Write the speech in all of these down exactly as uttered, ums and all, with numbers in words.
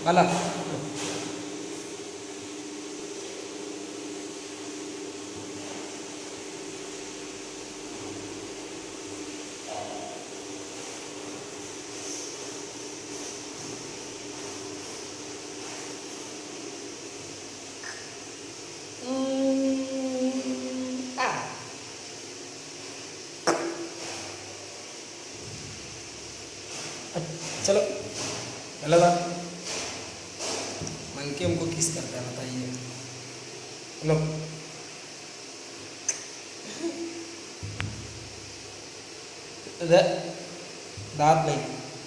वाला। चलो पहला बात मन के हमको किस करता है बताइए। हेलो दांत नहीं।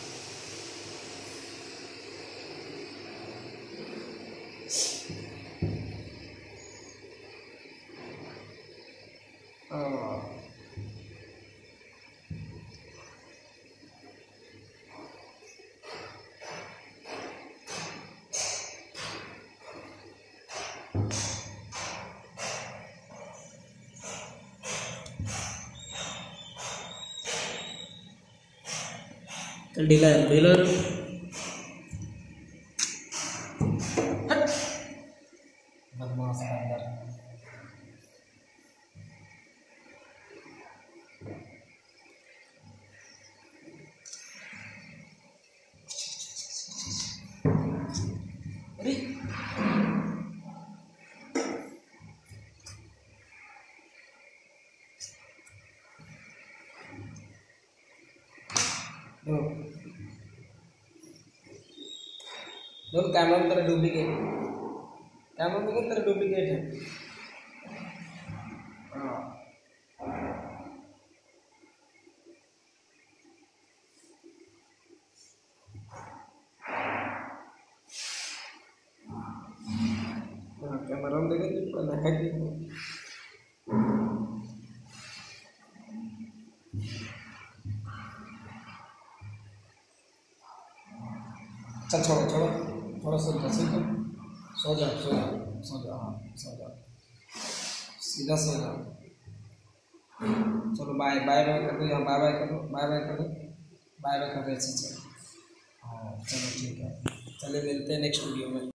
डीलर डीलर बदमाश अंदर। अरे दोनों कैमरा में तेरा डुप्लीकेट कैमरा में तेरा डुप्लीकेट है। हाँ कैमरा में देखे तो है कि चल छोड़ो छोड़ो थोड़ा सा जैसे तो सो जाओ सो जाओ सो जाओ हाँ सो जाओ सीधा सो जाओ। चलो बाय बाय बाय कर दो यहाँ बाय बाय कर दो बाय बाय कर दो बाय बाय कर दो ऐसे चलो। हाँ चलो ठीक है चले मिलते हैं नेक्स्ट वीडियो में।